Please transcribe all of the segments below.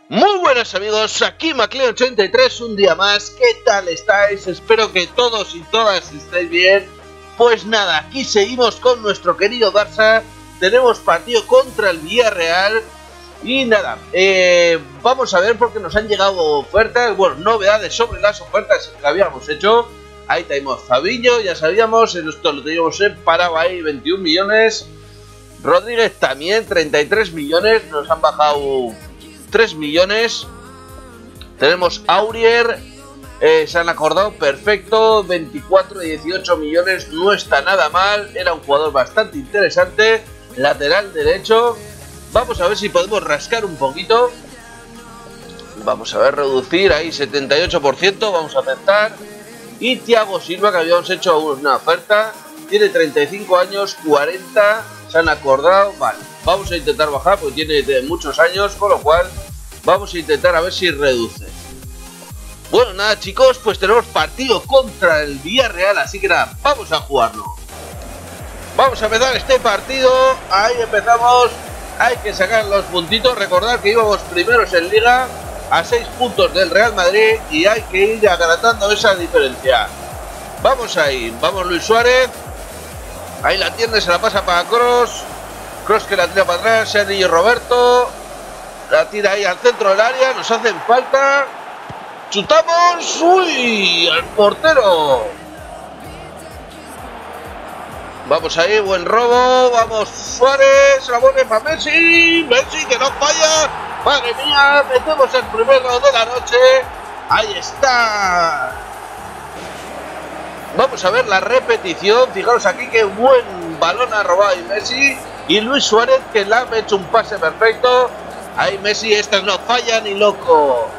Muy buenas amigos, aquí Maclean83 un día más. ¿Qué tal estáis? Espero que todos y todas estéis bien. Pues nada, aquí seguimos con nuestro querido Barça. Tenemos partido contra el Villarreal. Y nada, vamos a ver porque nos han llegado ofertas. Bueno, novedades sobre las ofertas que habíamos hecho. Ahí tenemos Fabinho, ya sabíamos, esto lo teníamos parado ahí, 21 millones. Rodríguez también, 33 millones, nos han bajado 3 millones. Tenemos Aurier, se han acordado, perfecto, 24 y 18 millones, no está nada mal, era un jugador bastante interesante, lateral derecho. Vamos a ver si podemos rascar un poquito. Vamos a ver, reducir ahí 78%, vamos a aceptar. Y Thiago Silva, que habíamos hecho una oferta, tiene 35 años, 40, se han acordado, vale. Vamos a intentar bajar porque tiene muchos años, con lo cual vamos a intentar a ver si reduce. Bueno, nada chicos, pues tenemos partido contra el Villarreal, así que nada, vamos a jugarlo. Vamos a empezar este partido, ahí empezamos, hay que sacar los puntitos, recordad que íbamos primeros en Liga, a 6 puntos del Real Madrid y hay que ir agrandando esa diferencia. Vamos ahí, vamos Luis Suárez, ahí la tiene, se la pasa para Kroos. Kroos que la tira para atrás, Sergi Roberto, la tira ahí al centro del área, nos hacen falta, chutamos, uy, al portero. Vamos ahí, buen robo, vamos Suárez, la vuelve para Messi, Messi que no falla, madre mía, metemos el primero de la noche, ahí está. Vamos a ver la repetición, fijaros aquí que buen balón ha robado y Messi. Y Luis Suárez que le ha hecho un pase perfecto. Ahí Messi, estas no fallan ni loco.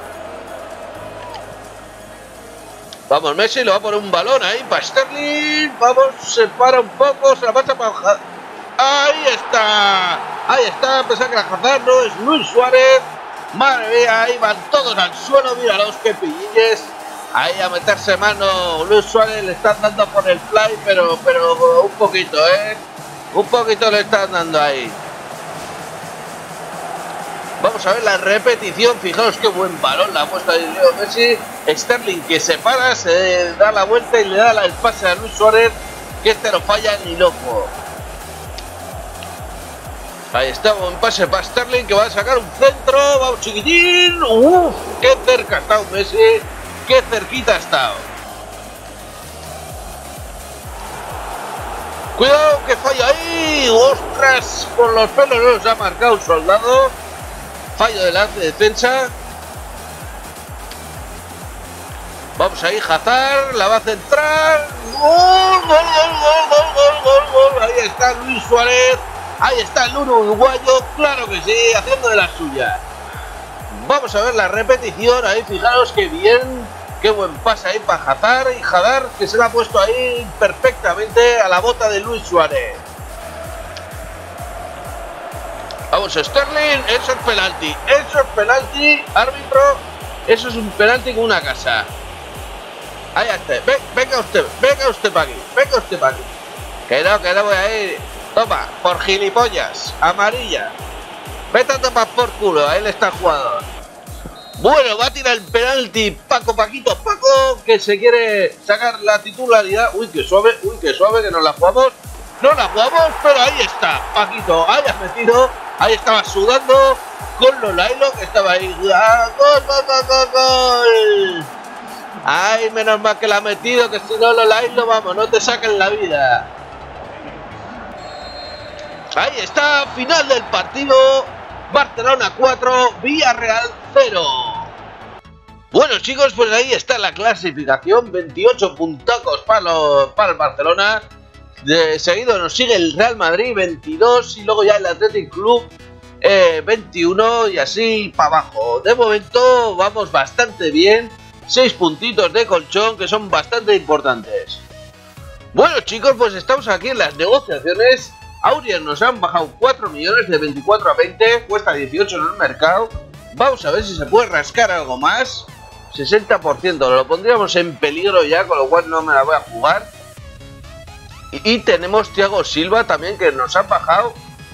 Vamos, Messi, le va a poner un balón ahí para Sterling. Vamos, se para un poco, se la pasa para... Ahí está, pensaba que la Hazard, no, es Luis Suárez. Madre mía, ahí van todos al suelo, míralos qué pillines. Ahí a meterse mano, Luis Suárez le están dando por el fly, pero un poquito, un poquito le están dando ahí. Vamos a ver la repetición, fijaos qué buen balón la ha puesto ahí Leo Messi. Sterling que se para, se da la vuelta y le da el pase a Luis Suárez, que este no falla ni loco. Ahí está, buen pase para Sterling que va a sacar un centro, vamos chiquitín. Uff, qué cerca ha estado Messi, qué cerquita ha estado. Cuidado que falla ahí, ostras, por los pelos nos ha marcado un soldado. Fallo de la defensa. Vamos ahí, Hazard, la va a centrar. ¡Gol, gol, gol! Ahí está Luis Suárez, ahí está el uruguayo, claro que sí, haciendo de la suya. Vamos a ver la repetición, ahí fijaros que bien, qué buen pase ahí para Hazard, y Hazard que se la ha puesto ahí perfectamente a la bota de Luis Suárez. Vamos, Sterling, eso es penalti, árbitro, eso es un penalti con una casa. Ahí está, venga usted para aquí, que no voy a ir, toma, por gilipollas, amarilla, vete a tomar por culo, ahí está el jugador. Bueno, va a tirar el penalti Paco, que se quiere sacar la titularidad. Uy, qué suave, que no la jugamos, pero ahí está, Paquito, ahí has metido. Ahí estaba sudando con Lolailo que estaba ahí. ¡Gol! Ay, menos mal que la ha metido, que si no Lolailo, vamos, no te saquen la vida. Ahí está, final del partido. Barcelona 4, Villarreal 0. Bueno chicos, pues ahí está la clasificación. 28 puntacos para el Barcelona. De seguido nos sigue el Real Madrid 22 y luego ya el Athletic Club 21 y así para abajo. De momento vamos bastante bien, 6 puntitos de colchón que son bastante importantes. Bueno chicos, pues estamos aquí en las negociaciones. Aurier nos han bajado 4 millones de 24 a 20, cuesta 18 en el mercado. Vamos a ver si se puede rascar algo más. 60%, lo pondríamos en peligro ya, con lo cual no me la voy a jugar. Y tenemos Thiago Silva también que nos ha bajado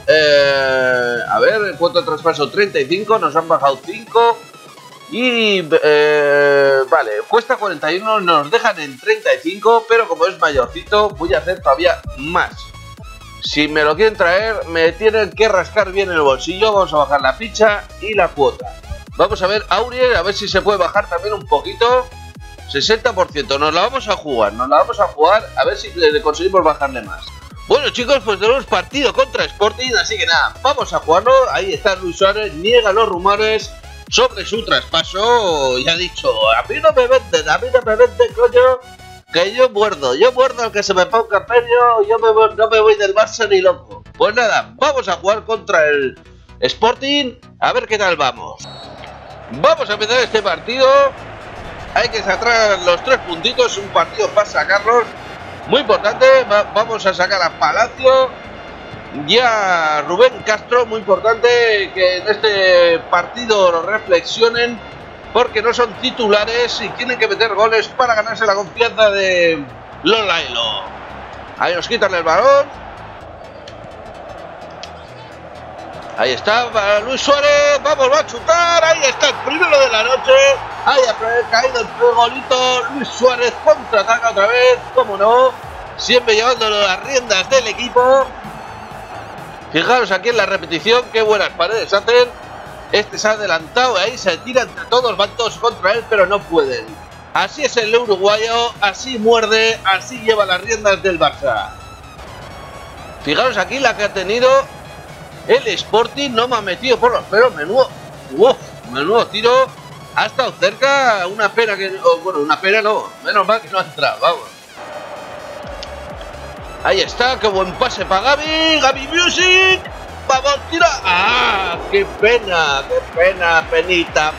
A ver, en cuanto a traspaso 35, nos han bajado 5. Y vale, cuesta 41, nos dejan en 35, pero como es mayorcito voy a hacer todavía más. Si me lo quieren traer, me tienen que rascar bien el bolsillo. Vamos a bajar la ficha y la cuota. Vamos a ver Aurier, a ver si se puede bajar también un poquito. 60%, nos la vamos a jugar, a ver si le conseguimos bajarle más. Bueno chicos, pues tenemos partido contra Sporting, así que nada, vamos a jugarlo. Ahí está Luis Suárez, niega los rumores sobre su traspaso. Ya ha dicho, a mí no me venden, coño, que yo muerdo al que se me ponga medio. No me voy del Barça ni loco. Pues nada, vamos a jugar contra el Sporting, a ver qué tal vamos. Vamos a empezar este partido. Hay que sacar los 3 puntitos, un partido para sacarlos, muy importante. Vamos a sacar a Palacio y a Rubén Castro, muy importante que en este partido lo reflexionen, porque no son titulares y tienen que meter goles para ganarse la confianza de Lolailo. Ahí nos quitan el balón. Ahí está Luis Suárez, vamos, va a chutar, ahí está el primero de la noche. Ahí ha caído el golito, Luis Suárez contraataca otra vez, cómo no, siempre llevándolo las riendas del equipo. Fijaros aquí en la repetición, qué buenas paredes hacen. Este se ha adelantado, ahí se tira entre todos, van todos contra él, pero no pueden. Así es el uruguayo, así muerde, así lleva las riendas del Barça. Fijaros aquí la que ha tenido el Sporting, no me ha metido por los pelos, menudo tiro. Ha estado cerca, una pena que... bueno, una pena no, menos mal que no ha entrado, vamos. Ahí está, qué buen pase para Gaby Music. Vamos, tira. ¡Ah! ¡Qué pena! ¡Penita!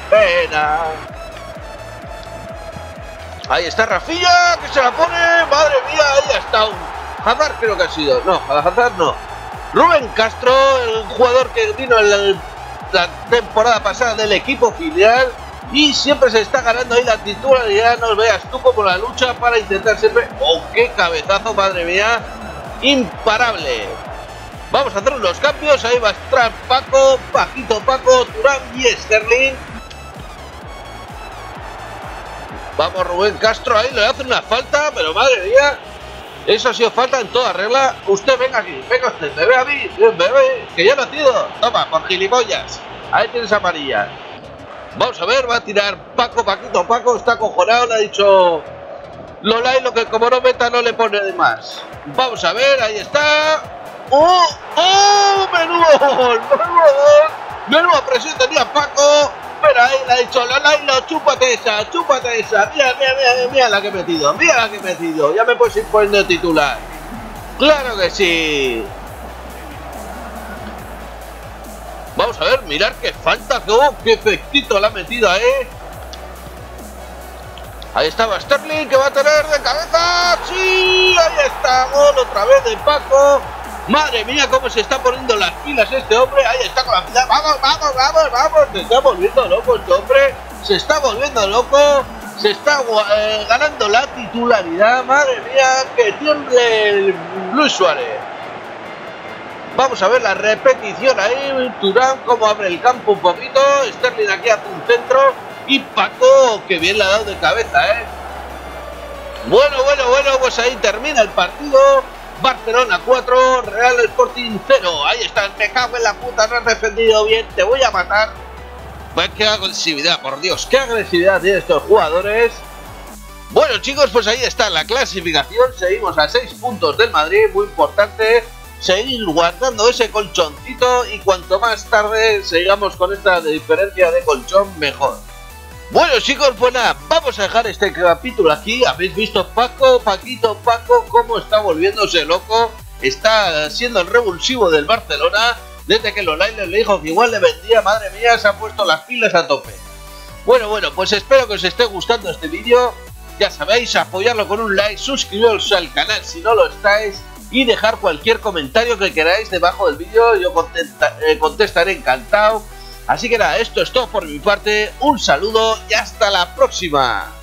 Ahí está Rafinha, que se la pone. ¡Madre mía! Ahí está un Hazard, creo que ha sido. No, Hazard no. Rubén Castro, el jugador que vino en la temporada pasada del equipo filial y siempre se está ganando ahí la titularidad. No veas tú como la lucha para intentar siempre... ¡Oh, qué cabezazo, madre mía! ¡Imparable! Vamos a hacer unos cambios. Ahí va a estar Paco, Turán y Sterling. Vamos, Rubén Castro, ahí le hace una falta, pero madre mía, eso ha sido falta en toda regla. Usted venga aquí, venga usted, me ve a mí, que ya ha nacido. Toma, por gilipollas. Ahí tienes amarilla. Vamos a ver, va a tirar Paco, está acojonado, le ha dicho Lolailo que como no meta no le pone de más. Vamos a ver, ahí está. ¡Oh! ¡Menudo gol! ¡Menuda presión tenía Paco! Pero ahí le ha dicho Lolailo, chúpate esa. Mira la que he metido, ya me puedes ir poniendo titular. ¡Claro que sí! Vamos a ver, mirar qué falta, qué efectito la ha metido ahí. Ahí estaba Sterling, que va a tener de cabeza. ¡Sí! Ahí está, gol otra vez de Paco. Madre mía, cómo se está poniendo las pilas este hombre. Ahí está con la pila. Vamos. Se está volviendo loco este hombre. Se está ganando la titularidad. Madre mía, que tiene Luis Suárez. Vamos a ver la repetición ahí. Turán como abre el campo un poquito. Sterling aquí hace un centro. Y Paco, que bien le ha dado de cabeza, Bueno, pues ahí termina el partido. Barcelona 4, Real Sporting 0. Ahí está, me cago en la puta, no has defendido bien, te voy a matar. Pues qué agresividad, por Dios, qué agresividad tienen estos jugadores. Bueno chicos, pues ahí está la clasificación. Seguimos a 6 puntos del Madrid, muy importante seguir guardando ese colchoncito. Y cuanto más tarde sigamos con esta diferencia de colchón, mejor. Bueno chicos, pues nada, vamos a dejar este capítulo aquí. Habéis visto Paco, cómo está volviéndose loco. Está siendo el revulsivo del Barcelona. Desde que Lolailo le dijo que igual le vendía, madre mía, se ha puesto las pilas a tope. Bueno, pues espero que os esté gustando este vídeo. Ya sabéis, apoyarlo con un like, suscribiros al canal si no lo estáis y dejar cualquier comentario que queráis debajo del vídeo. Yo contestaré encantado. Así que nada, esto es todo por mi parte, un saludo y hasta la próxima.